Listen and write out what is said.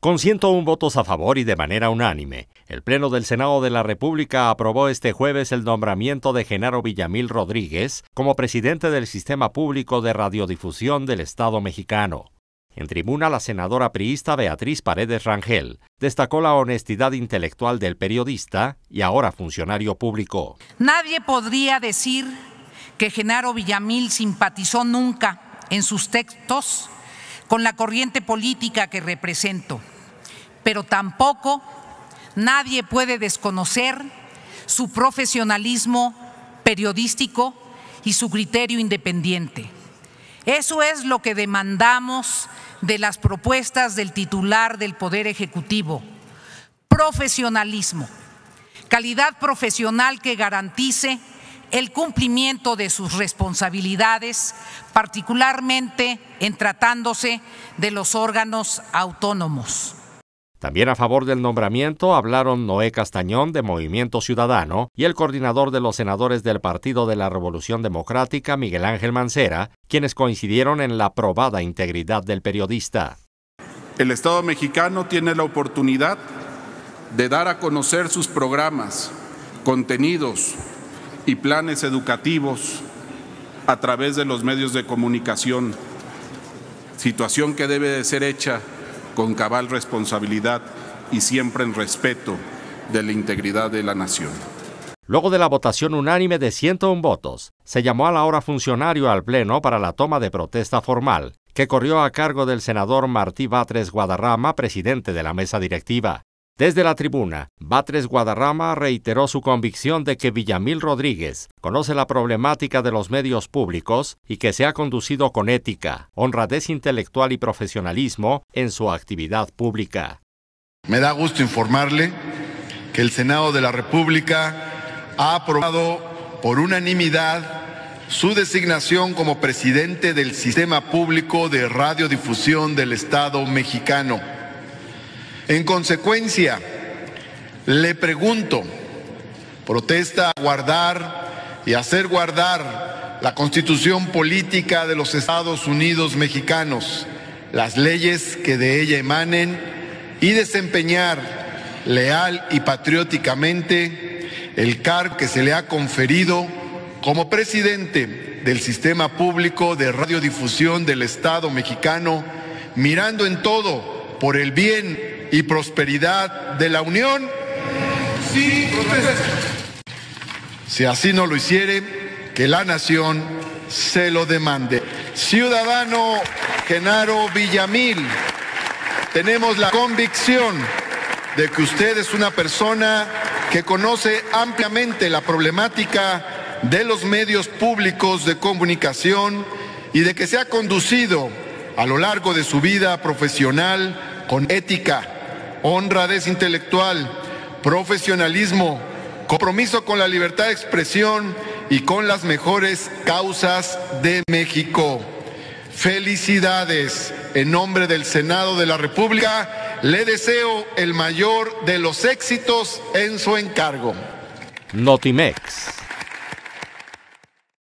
Con 101 votos a favor y de manera unánime, el Pleno del Senado de la República aprobó este jueves el nombramiento de Genaro Villamil Rodríguez como presidente del Sistema Público de Radiodifusión del Estado mexicano. En tribuna, la senadora priista Beatriz Paredes Rangel destacó la honestidad intelectual del periodista y ahora funcionario público. Nadie podría decir que Genaro Villamil simpatizó nunca en sus textos con la corriente política que represento, pero tampoco nadie puede desconocer su profesionalismo periodístico y su criterio independiente. Eso es lo que demandamos de las propuestas del titular del Poder Ejecutivo: profesionalismo, calidad profesional que garantice el cumplimiento de sus responsabilidades, particularmente en tratándose de los órganos autónomos. También a favor del nombramiento hablaron Noé Castañón, de Movimiento Ciudadano, y el coordinador de los senadores del Partido de la Revolución Democrática, Miguel Ángel Mancera, quienes coincidieron en la probada integridad del periodista. El Estado mexicano tiene la oportunidad de dar a conocer sus programas, contenidos y planes educativos a través de los medios de comunicación, situación que debe de ser hecha con cabal responsabilidad y siempre en respeto de la integridad de la nación. Luego de la votación unánime de 101 votos, se llamó al ahora funcionario al Pleno para la toma de protesta formal, que corrió a cargo del senador Martí Batres Guadarrama, presidente de la mesa directiva. Desde la tribuna, Batres Guadarrama reiteró su convicción de que Villamil Rodríguez conoce la problemática de los medios públicos y que se ha conducido con ética, honradez intelectual y profesionalismo en su actividad pública. Me da gusto informarle que el Senado de la República ha aprobado por unanimidad su designación como presidente del Sistema Público de Radiodifusión del Estado mexicano. En consecuencia, le pregunto, ¿protesta guardar y hacer guardar la Constitución política de los Estados Unidos mexicanos, las leyes que de ella emanen, y desempeñar leal y patrióticamente el cargo que se le ha conferido como presidente del Sistema Público de Radiodifusión del Estado mexicano, mirando en todo por el bien y prosperidad de la Unión? Sí, si así no lo hiciere, que la nación se lo demande. Ciudadano Genaro Villamil, tenemos la convicción de que usted es una persona que conoce ampliamente la problemática de los medios públicos de comunicación y de que se ha conducido a lo largo de su vida profesional con ética, honradez intelectual, profesionalismo, compromiso con la libertad de expresión y con las mejores causas de México. Felicidades. En nombre del Senado de la República, le deseo el mayor de los éxitos en su encargo. Notimex.